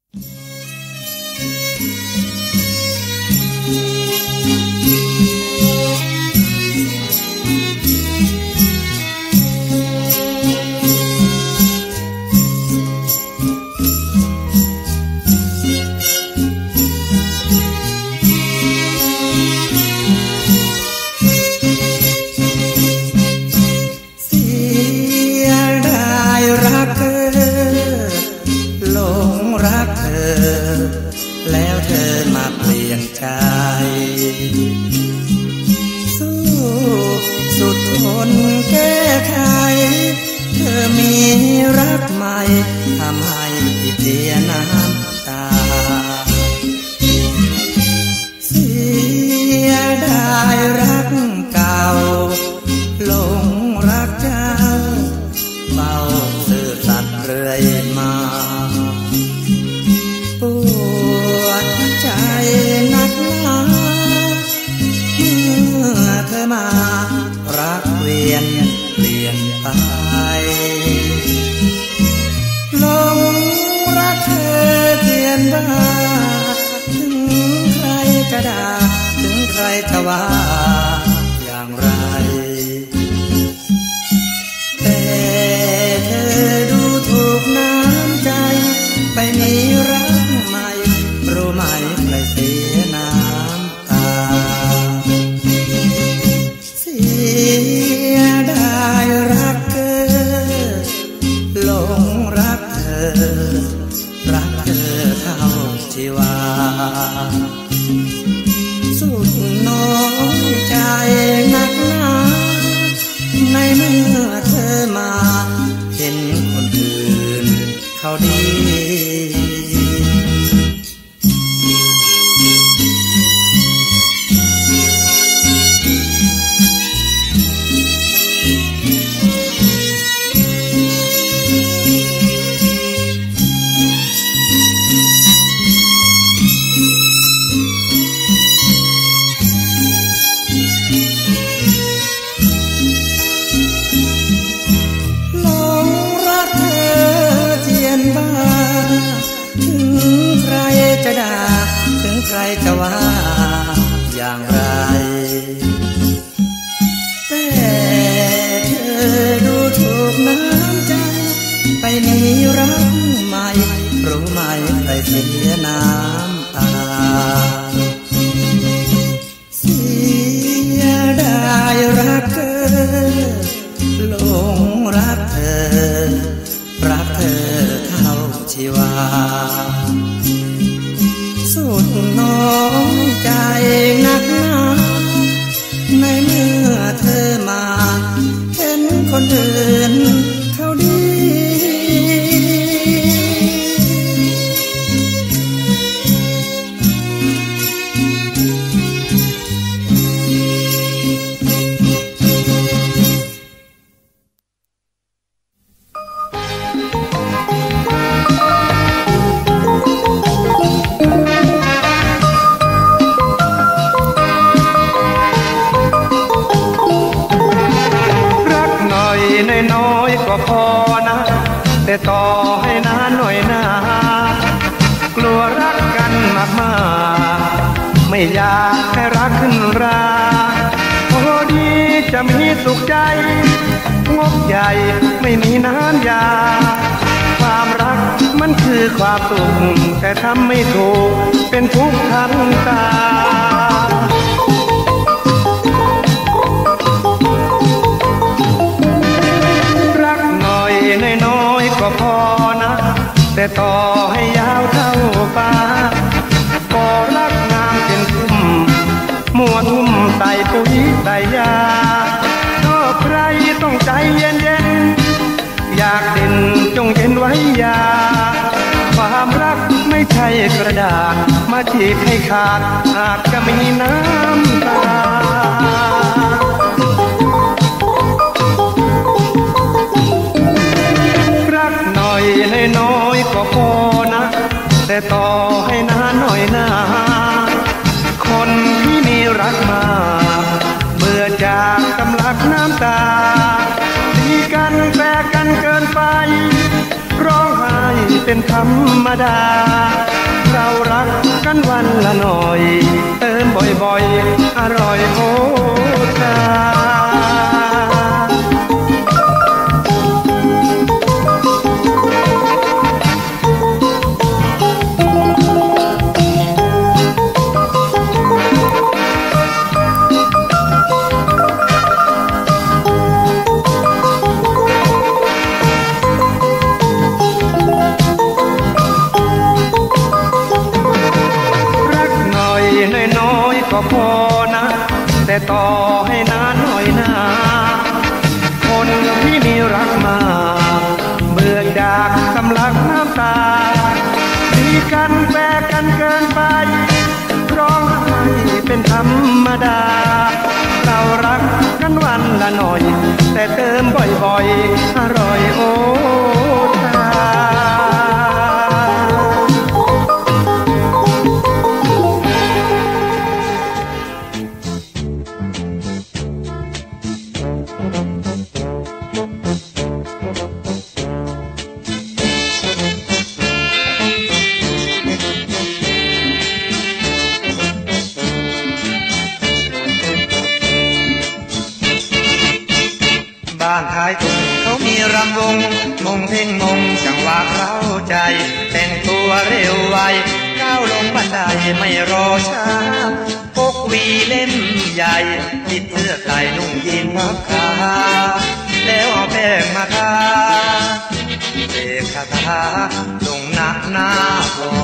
ต่อให้นานหน่อยนากลัวรักกันมากๆไม่อยากให้รักขึ้นราพอดีจะมีสุขใจงบใหญ่ไม่มีน้ำยาความรักมันคือความสุขแต่ทำไม่ถูกเป็นทุกข์ทั้งตารักหน่อยน้อยๆก็พอนะแต่ต่อให้ยาวเท่าฟ้าก็รักงามเป็นทุ่มมัวทุ่มใส่ปุ๋ยใส่ยาก็ใครต้องใจเย็นๆอยากเด่นจงเย็นไว้ยาความรักไม่ใช่กระดาษมาฉีกให้ขาดอาจจะมีน้ำตารักหน่อยน้อยก็พอนะแต่ต่อให้นานหน่อยนาคนที่มีรักมาเบื่อจากกำลังน้ำตาดีกันแฝงกันเกินไปร้องไห้เป็นธรรมดาวันละหน่อยเติมบ่อยๆอร่อยโอชาก็พอนะแต่ต่อให้นานหน่อยนะคนที่มีรักมาเบื่อจากสำลักน้ำตาดีกันแฝงกันเกินไปร้องไห้เป็นธรรมดาเรารักกันวันละหน่อยแต่เติมบ่อยๆอร่อยโอชาบ้านท้ายทุ่งเขามีรำวงมงเพ่งมงจังหวะเข้าใจแต่งตัวเร็วไวก้าวลงบันไดไม่รอช้าพกวีเล่มใหญ่ติดเสื้อใส่นุ่งยีนพับขาแล้วเอาแป้งมาทาเสกคาถาลงหน้าพอ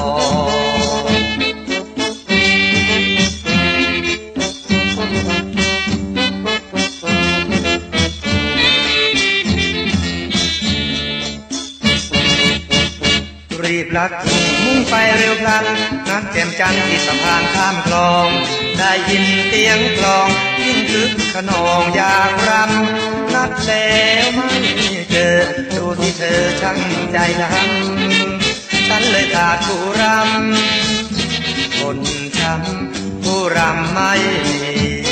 รีบลัดมุ่งไปเร็วพลันนัดแจ่มจันทร์ที่สะพานข้ามคลองได้ยินเสียงกลองยิ่งคึกขนองอยากรำนัดแล้วไม่เจอดูที่เธอช่างใจดำฉันเลยขาดผู้รำคนช้ำผู้รำไม่มี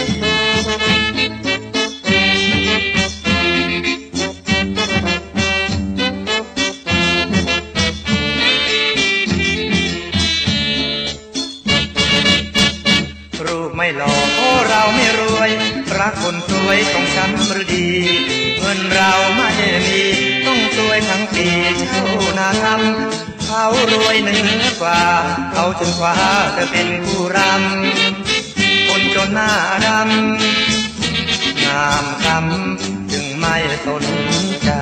ไม่หล่อเพราะเราไม่รวยรักคนสวยต้องช้ำหรือดีเงินเราไม่มีต้องสวยทั้งปีเช่านาทำเขารวยเหนือกว่าเขาจนกว่าจะเป็นผู้รำคนจนหน้าดำงามคำจึงไม่สนใจ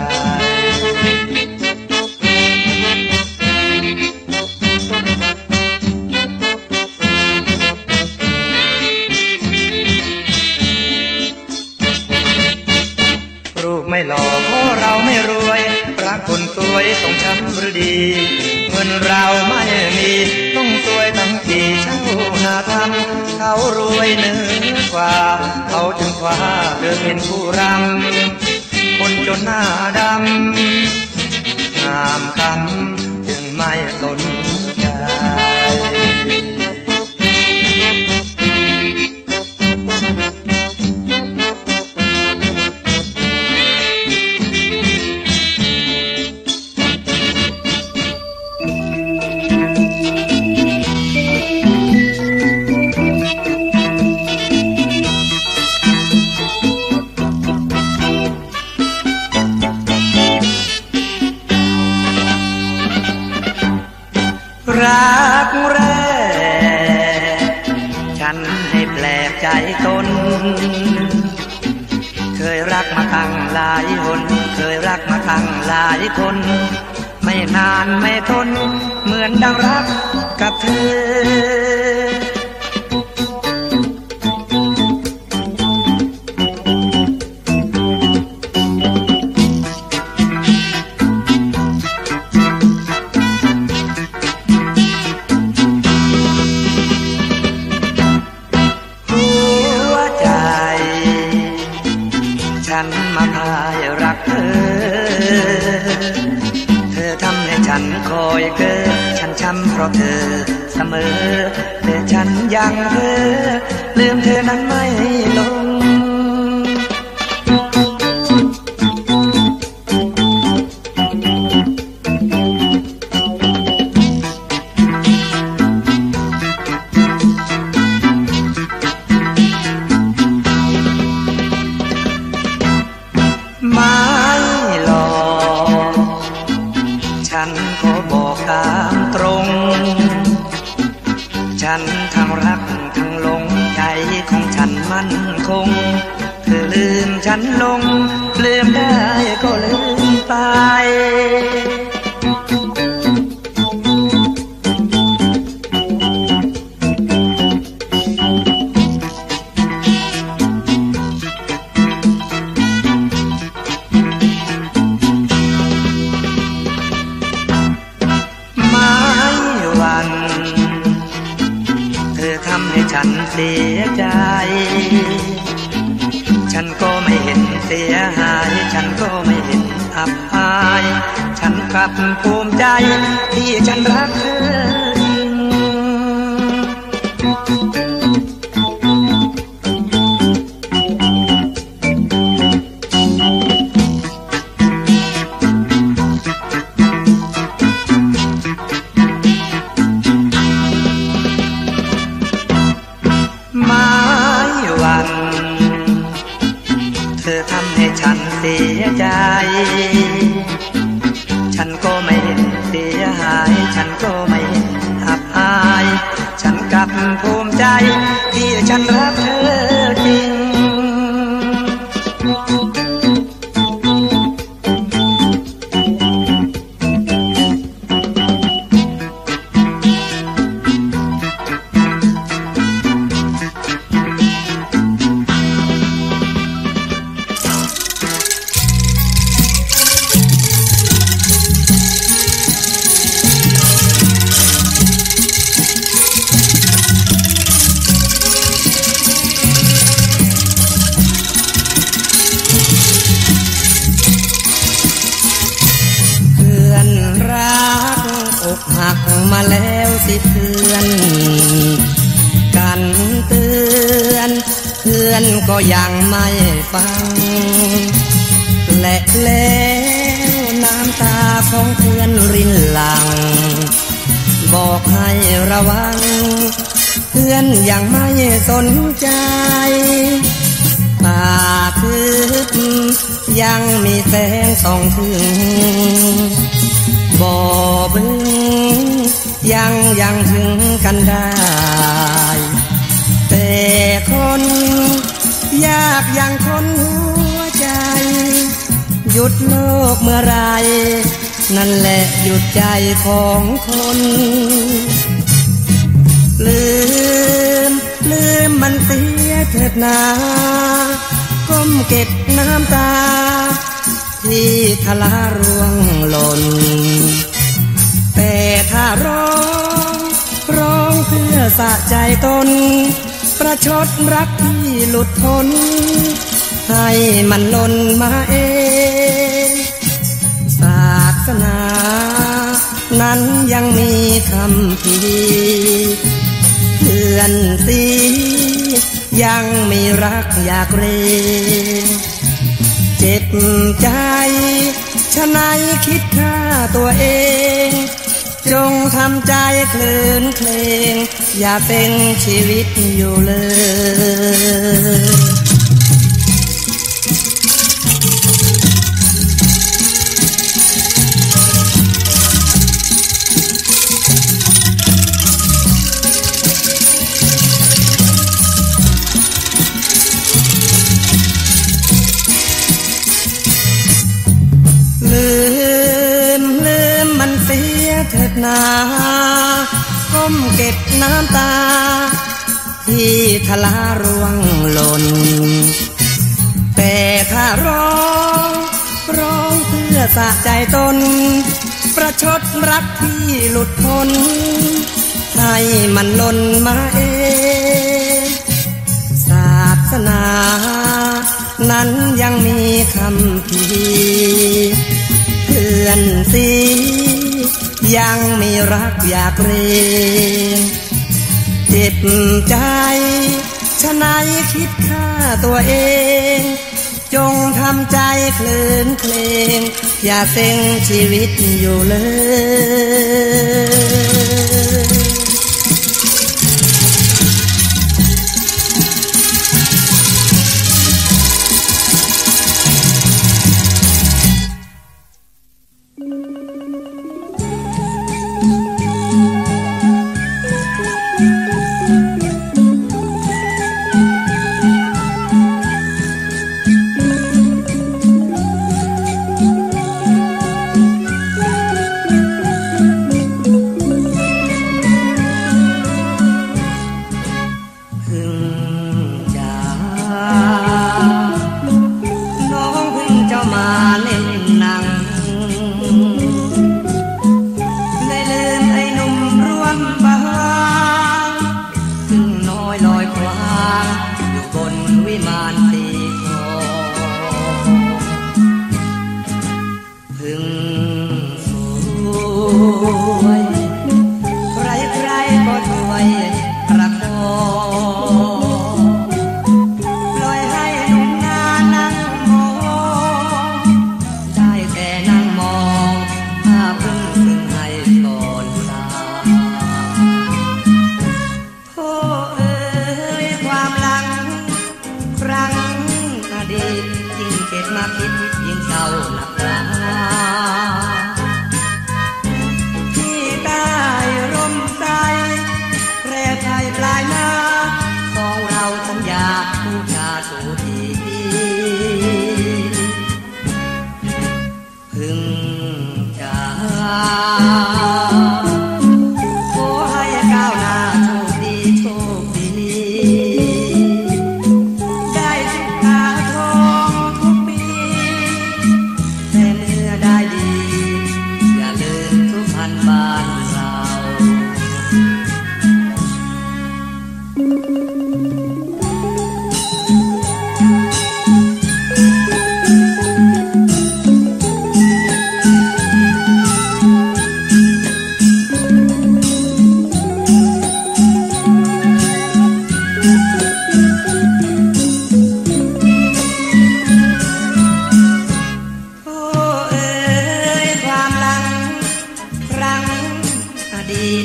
ไม่หล่อเพราะเราไม่รวยรักคนสวยต้องช้ำหรือดีเงินเราไม่มีต้องสวยทั้งปีเช่านาทำเขารวยเหนือกว่าเขาจึงคว้าเธอเป็นผู้รำคนจนหน้าดำงามคำจึงไม่สนใจรักแรกฉันให้แปลกใจตนเคยรักมาตั้งหลายคนเคยรักมาตั้งหลายคนไม่นานไม่ทนเหมือนดังรักกับเธอฉันมาพายรักเธอเธอทำให้ฉันคอยเกิดฉันช้ำเพราะเธอเสมอแต่ฉันยังเพ้อลืมเธอนั้นไม่ลงตรงฉันทั้งรักทั้งหลงใจของฉันมั่นคงเธอลืมฉันลงลืมได้ก็ลืมไปฉันเสียใจฉันก็ไม่เห็นเสียหายฉันก็ไม่เห็นอับอายฉันกลับภูมิใจที่ฉันรักเธอเสียใจฉันก็ไม่เห็นเสียหายฉันก็ไม่เห็นอับอายฉันกลับภูมิใจที่ฉันรักเธอจริงหักมาแล้วสิเพื่อนกันเตือนเพื่อนก็ยังไม่ฟังและแล้วน้ำตาของเพื่อนรินหลั่งบอกให้ระวังเพื่อนยังไม่สนใจตาทึบยังมีแสงส่องถึงบ่บึ้งยังถึงกันได้แต่คนยากอย่างคนหัวใจหยุดโลกเมื่อไรนั่นแหละหยุดใจของคนลืมมันเสียเถิดนาก้มเก็บน้ำตาที่ทะลาร่วงหล่นแต่ถ้าร้องเพื่อสะใจตนประชดรักที่หลุดพ้นให้มันหล่นมาเองศาสนานั้นยังมีคำพีเพื่อนสียังมีรักอยากเรเจ็บใจฉะนั้นคิดฆ่าตัวเองจงทำใจคลื่นเคลงอย่าเป็นชีวิตอยู่เลยมันเสียเถิดนาก้มเก็บน้ำตาที่ทะลาร่วงหล่นแต่ถ้าร้องเพื่อสะใจตนประชดรักที่หลุดพ้นให้มันหล่นมาเองศาสนานั้นยังมีคำพีเพื่อนสียังมีรักอยากเรเจ็บใจฉะนั้นคิดฆ่าตัวเองจงทำใจคลื่นเคลงอย่าเซ็งชีวิตอยู่เลยเ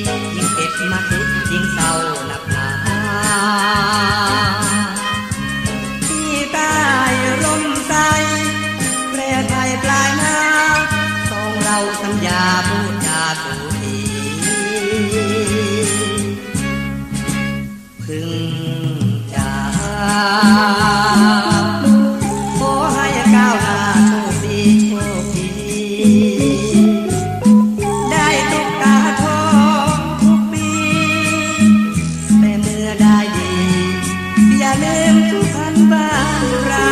ยิ่งเก็บมาคิดยิ่งเศร้าหนักหนาที่ใต้ร่มใสแปรไทยปลายนาสองเราสัญญาพูดจาสู่ทีพึงจะขอให้ก้าวหน้าโชคดีโชคดีได้ทุกตาทองทุกปีแต่เมื่อได้ดีอย่าลืมทุกพันบ้านเรา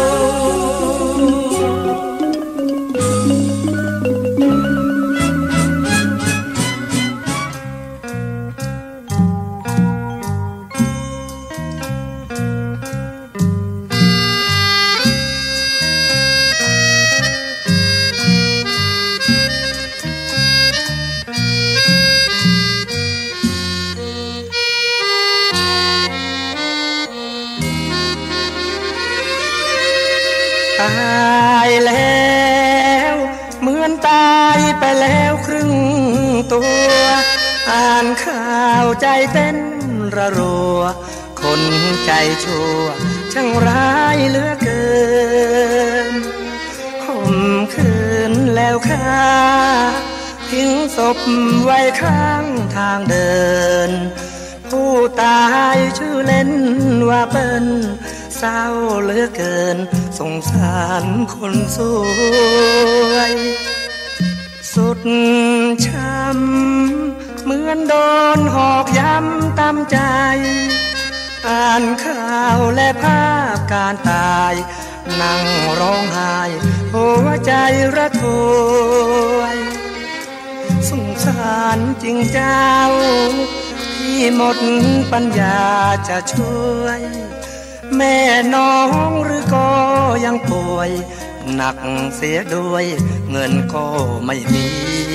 ตายแล้วเหมือนตายไปแล้วครึ่งตัวอ่านข่าวใจเต้นระรัวคนใจชั่วช่างร้ายเหลือเกินข่มขืนแล้วฆ่าทิ้งศพไว้ข้างทางเดินผู้ตายชื่อเล่นว่าเปิ้ลเศร้าเหลือเกินสงสารคนสวยสุดช้ำเหมือนโดนหอกย้ำตามใจอ่านข่าวและภาพการตายนั่งร้องไห้หัวใจระทวยสงสารจริงเจ้าที่หมดปัญญาจะช่วยแม่น้องหรือก็ยังป่วยหนักเสียด้วยเงินก็ไม่มี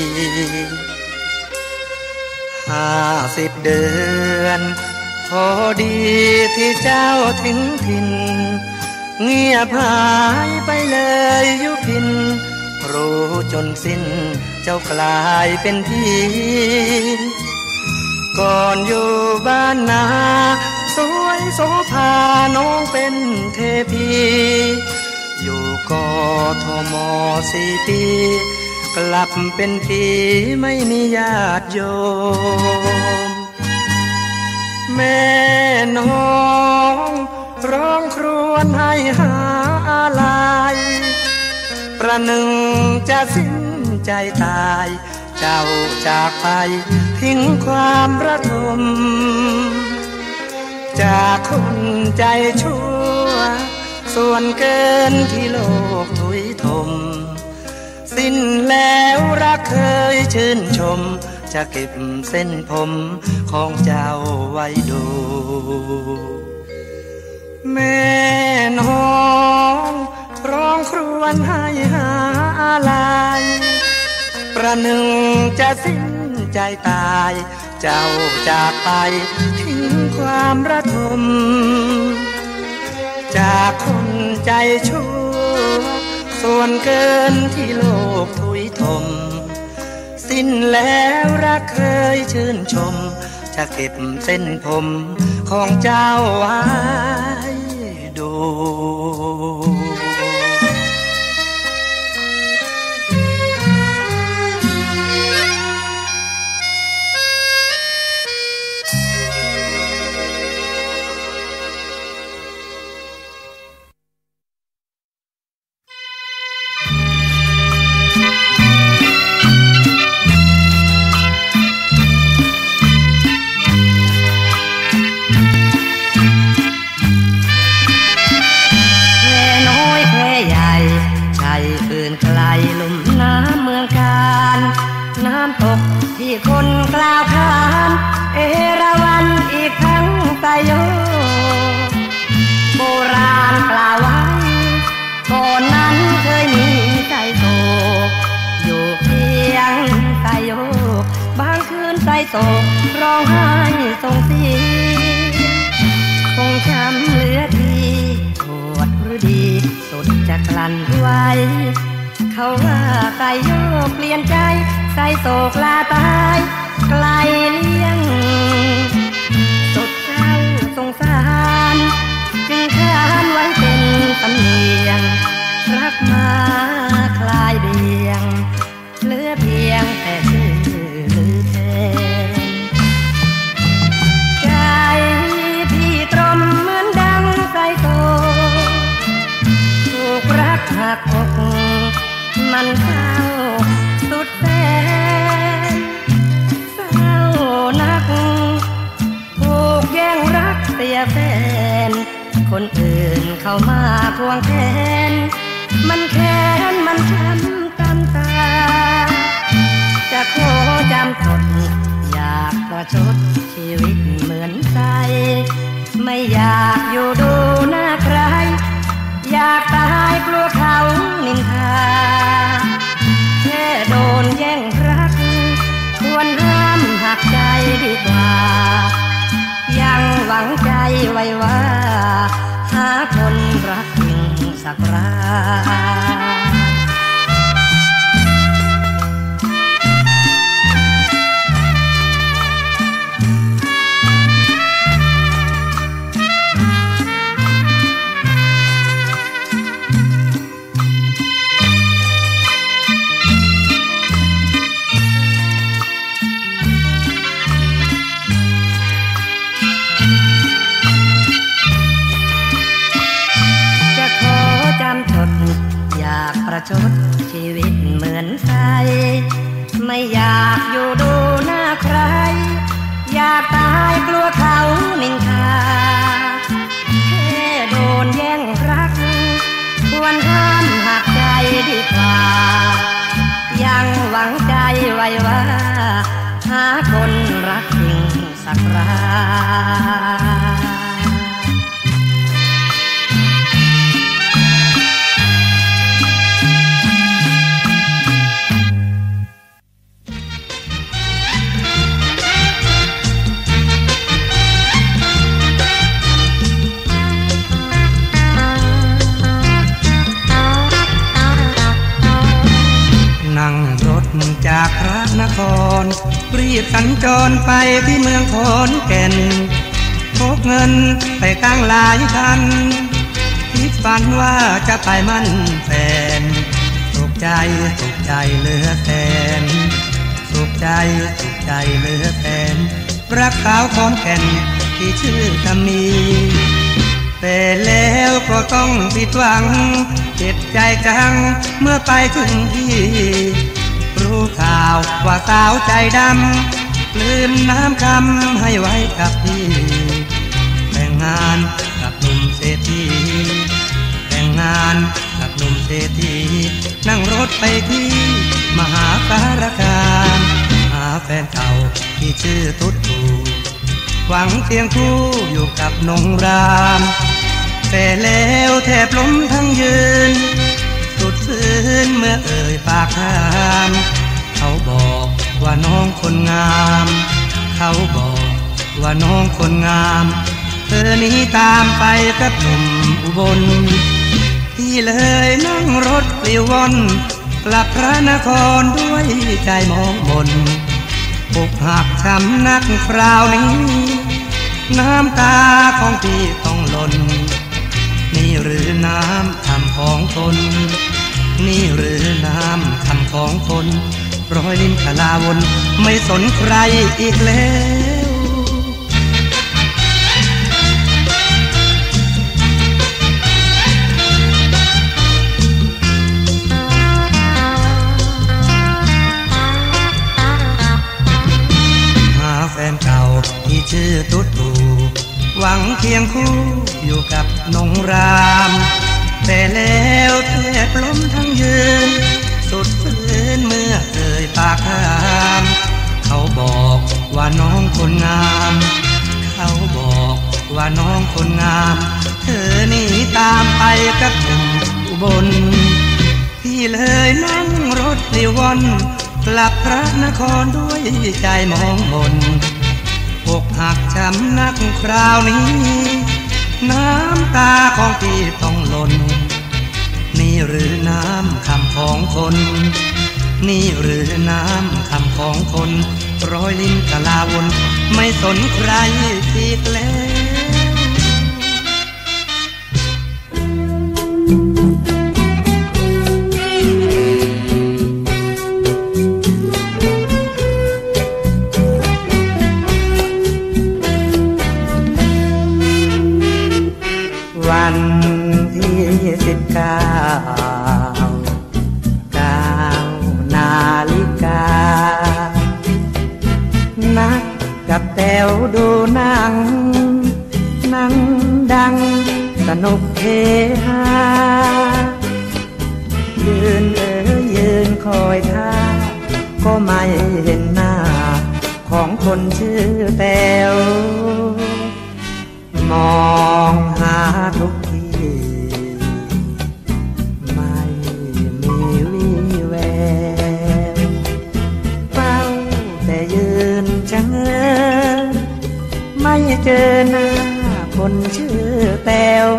50 เดือนพอดีที่เจ้าทิ้งถิ่นเงียบหายไปเลยยุพินรู้จนสิ้นเจ้ากลายเป็นพี่ก่อนอยู่บ้านนาสวยโสภาน้องเป็นเทพีอยู่กทม4 ปีกลับเป็นผีไม่มีญาติโยมแม่น้องร้องครวญให้หาอะไรประหนึ่งจะสิ้นใจตายเจ้าจากไปทิ้งความระทมจากคนใจชั่วส่วนเกินที่โลกถุยถมสิ้นแล้วรักเคยชื่นชมจะเก็บเส้นผมของเจ้าไว้ดูแม่น้องร้องครวญให้หาอะไรประหนึ่งจะสิ้นใจตายเจ้าจากไปทิ้งความระทมจากคนใจชั่วส่วนเกินที่โลกถุยถมสิ้นแล้วรักเคยชื่นชมจะเก็บเส้นผมของเจ้าไว้ดูคนกล่าวขานเอราวัณอีกทั้งไซโยโบราณกล่าวไว้ก่อนนั้นเคยมีไซโศกอยู่เพียงไซโยบางคืนไซโศกร้องไห้ส่งเสียงคงช้ำเหลือทีปวดหรือดีสุดจะกลั่นไว้เขาว่าไซโยเปลี่ยนใจไซโศกลาตายไกลเลี้ยงสุดเศร้าสงสารจึงขานไว้เป็นตำเนียงรักมาคลายเบี่ยงเหลือเพียงแต่ชื่อลือแทนใจพี่ตรมเหมือนดังไฟโตถูกรักหักอกมันเศร้าสุดแสนเศร้านักถูกแย่งรักเสียแฟนคนอื่นเข้ามาทวงแทนมันแค้นมันช้ำตำตาจะขอจำทนอยากประชดชีวิตเหมือนใจไม่อยากอยู่ดูหน้าใครอยากตายกลัวเขานินทาแค่โดนแย่งรักควรห้ามหักใจดีกว่ายังหวังใจไว้ว่าหาคนรักจริงสักราประชดชีวิตเหมือนไฟไม่อยากอยู่ดูหน้าใครอยากตายกลัวเขานินทาแค่โดนแย่งรักควรห้ามหักใจดีกว่ายังหวังใจไว้ว่าหาคนรักจริงสักรานั่งรถจากพระนครรีบสัญจรไปที่เมืองขอนแก่นพกเงินไปตั้งหลายคันคิดฝันว่าจะไปมั่นแฟนสุขใจเหลือแสนสุขใจเหลือแสนรักสาวขอนแก่นที่ชื่อสามีแต่แล้วก็ต้องผิดหวังเจ็บใจจังเมื่อไปถึงที่รู้ข่าวว่าสาวใจดำลืมน้ำคำให้ไว้กับพี่แต่งงานกับหนุ่มเศรษฐีแต่งงานกับหนุ่มเศรษฐีนั่งรถไปที่มหาสารคามหาแฟนเก่าที่ชื่อตุ๊ดตูหวังเคียงคู่อยู่กับนงรามแต่แล้วแทบล้มทั้งยืนสุดฟื้นเมื่อเอ่ยปากถามเขาบอกว่าน้องคนงามเขาบอกว่าน้องคนงามเธอนี้ตามไปกับหนุ่มอุบลที่เลยนั่งรถปลิวว่อนกลับพระนครด้วยใจมองมนอกหักช้ำนักคราวนี้น้ำตาของพี่ต้องหล่นนี่หรือน้ำคำของคนนี่หรือน้ำคำของคนร้อยลิ้นขลาวนไม่สนใครอีกแล้วหาแฟนเก่าที่ชื่อตุ๊ดตูหวังเคียงคู่อยู่กับนงรามแต่แล้วแทบล้มทั้งยืนสุดฝืนเมื่อเอ่ยปากถามเขาบอกว่าน้องคนงามเขาบอกว่าน้องคนงามเธอนี่ตามไปกับหนุ่มอุบลที่เลยนั่งรถปลิวว่อนกลับพระนครด้วยใจมองมนอกหักช้ำนักคราวนี้น้ำตาของพี่ต้องหล่นนี่หรือน้ำคำของคนนี่หรือน้ำคำของคนรอยลิ้นกะลาวนไม่สนใครอีกแล้ววันที่9 นาฬิกานัดกับแต๋วดูหนังดังสนุกเฮฮายืนคอยท่าก็ไม่เห็นหน้าของคนชื่อแต๋วมองหาทุกที่ไม่มีวี่แววเฝ้าแต่ยืนชะเง้อไม่เจอหน้าคนชื่อแต๋ว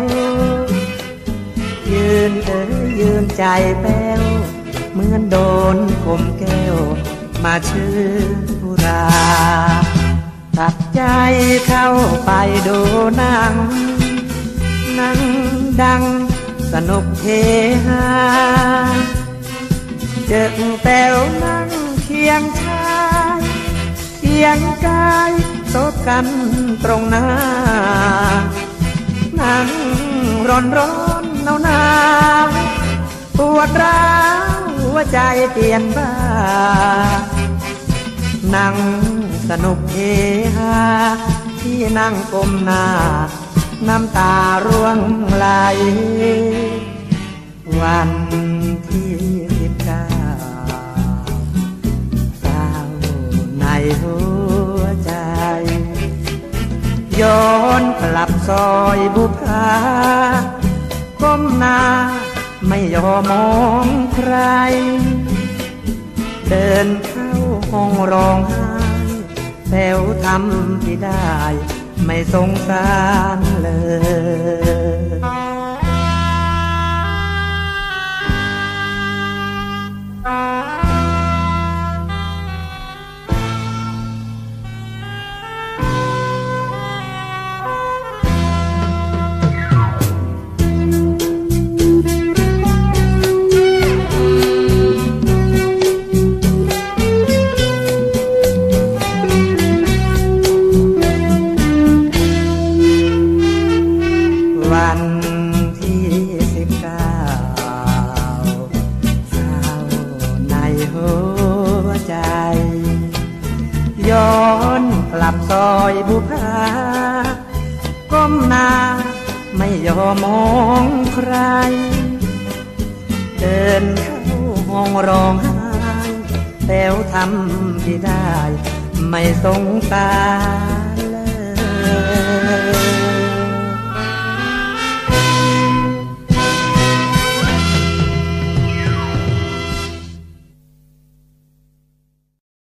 ยืนใจแป้วเหมือนโดนคมแก้วมาชื่อผู้ราตัดใจเข้าไปดูหนังดังสนุกเฮฮาเจอแต๋วนั่งเคียงชายเคียงกายซบกันตรงหน้านั่งร้อนหนาวปวดร้าวหัวใจเปลี่ยนบ้านั่งสนุกเฮฮาที่นั่งก้มหน้าน้ำตาร่วงไหลวันที่19เศร้าในหัวใจย้อนกลับซอยบุพาก้มหน้าไม่ยอมมองใครเดินเข้าห้องร้องไห้แต๋วทำที่ได้ไม่สงสารเลยวันที่19เศร้าในหัวใจย้อนกลับซอยบุพาก้มหน้าไม่ยอมมองใครเดินเข้าห้องร้องไห้แต๋วทำที่ได้ไม่สงสาร